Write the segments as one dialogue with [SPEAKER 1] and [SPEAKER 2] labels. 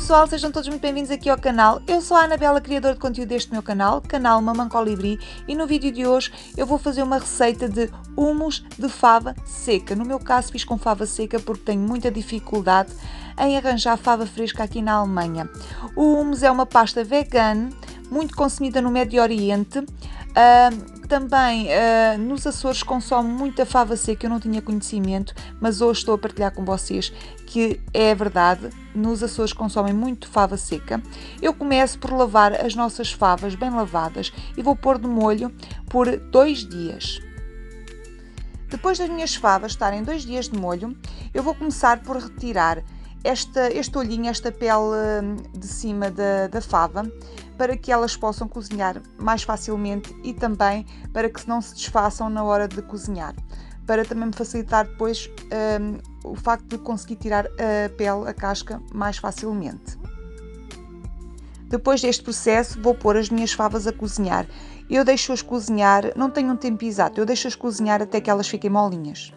[SPEAKER 1] pessoal, sejam todos muito bem-vindos aqui ao canal. Eu sou a Anabela, criadora de conteúdo deste meu canal Mamã Colibri, e no vídeo de hoje eu vou fazer uma receita de hummus de fava seca. No meu caso fiz com fava seca porque tenho muita dificuldade em arranjar fava fresca aqui na Alemanha. O hummus é uma pasta vegana, muito consumida no Médio Oriente. Também nos Açores consome muita fava seca. Eu não tinha conhecimento, mas hoje estou a partilhar com vocês que é verdade, nos Açores consomem muito fava seca. Eu começo por lavar as nossas favas bem lavadas e vou pôr de molho por 2 dias. Depois das minhas favas estarem 2 dias de molho, eu vou começar por retirar este olhinho, esta pele de cima da fava, para que elas possam cozinhar mais facilmente e também para que não se desfaçam na hora de cozinhar, para também me facilitar depois o facto de conseguir tirar a pele, a casca, mais facilmente. Depois deste processo vou pôr as minhas favas a cozinhar. Eu deixo-as cozinhar, não tenho um tempo exato, eu deixo-as cozinhar até que elas fiquem molinhas.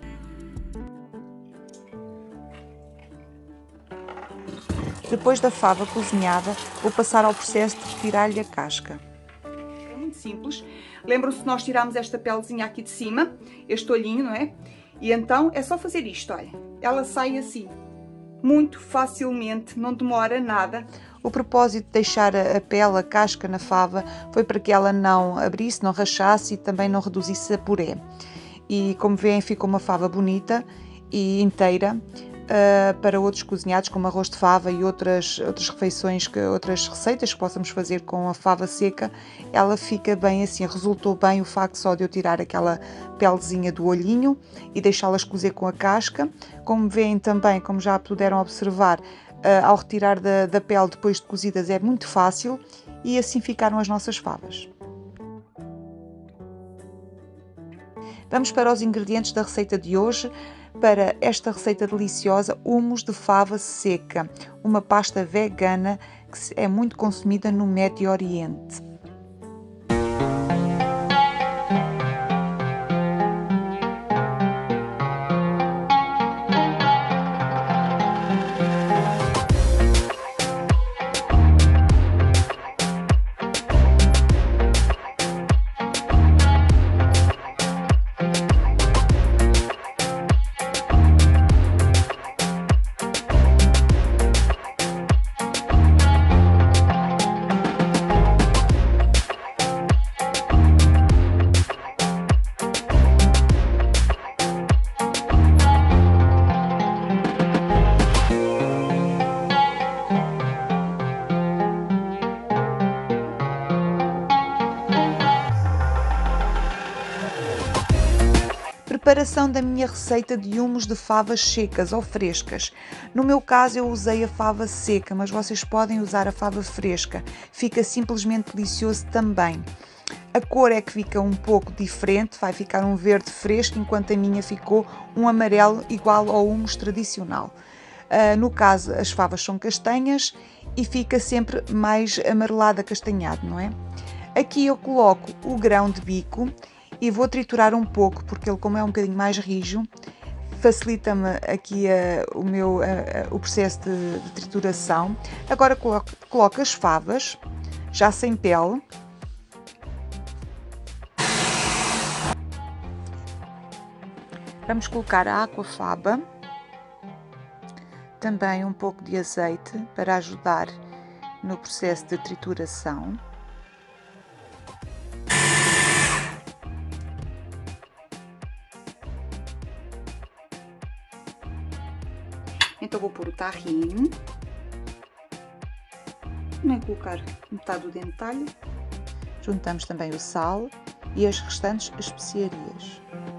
[SPEAKER 1] Depois da fava cozinhada, vou passar ao processo de retirar-lhe a casca. É muito simples. Lembram-se que nós tiramos esta pelezinha aqui de cima, este olhinho, não é? E então é só fazer isto, olha. Ela sai assim, muito facilmente, não demora nada. O propósito de deixar a pele, a casca na fava, foi para que ela não abrisse, não rachasse e também não reduzisse a puré. E como veem, ficou uma fava bonita e inteira. Para outros cozinhados como arroz de fava e outras refeições, outras receitas que possamos fazer com a fava seca, ela fica bem assim. Resultou bem o facto só de eu tirar aquela pelezinha do olhinho e deixá-las cozer com a casca. Como veem também, como já puderam observar, ao retirar da pele depois de cozidas é muito fácil, e assim ficaram as nossas favas. Vamos para os ingredientes da receita de hoje. Para esta receita deliciosa, hummus de fava seca, uma pasta vegana que é muito consumida no Médio Oriente. Preparação da minha receita de hummus de favas secas ou frescas. No meu caso eu usei a fava seca, mas vocês podem usar a fava fresca, fica simplesmente delicioso também. A cor é que fica um pouco diferente, vai ficar um verde fresco, enquanto a minha ficou um amarelo igual ao hummus tradicional. No caso as favas são castanhas e fica sempre mais amarelado, acastanhado, não é? Aqui eu coloco o grão de bico e vou triturar um pouco, porque ele, como é um bocadinho mais rijo, facilita-me aqui o processo de trituração. Agora coloco as favas, já sem pele. Vamos colocar a aquafaba, também um pouco de azeite para ajudar no processo de trituração. Então vou pôr o tahine, também colocar metade do dentalho, juntamos também o sal e as restantes especiarias.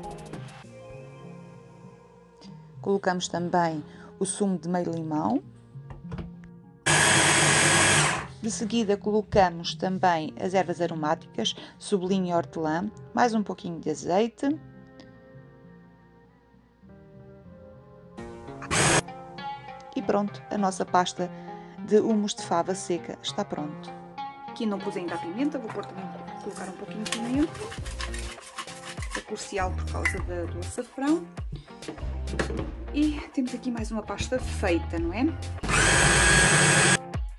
[SPEAKER 1] Colocamos também o sumo de meio limão. De seguida colocamos também as ervas aromáticas, subelinho e hortelã, mais um pouquinho de azeite. E pronto, a nossa pasta de hummus de fava seca está pronto. Aqui não pus ainda a pimenta, vou também colocar um pouquinho de pimenta, comercial por causa do açafrão. E temos aqui mais uma pasta feita, não é?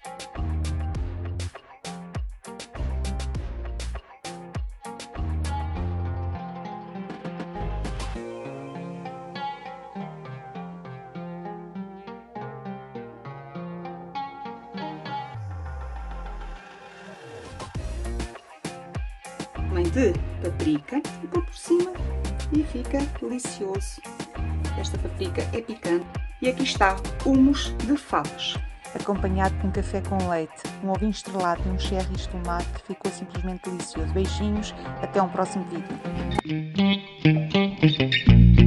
[SPEAKER 2] também de paprika e pôr por cima e fica delicioso. Esta paprika é picante. E aqui está, hummus de favas.
[SPEAKER 1] Acompanhado com um café com leite, um ovinho estrelado e um cherry de tomate, ficou simplesmente delicioso. Beijinhos, até um próximo vídeo.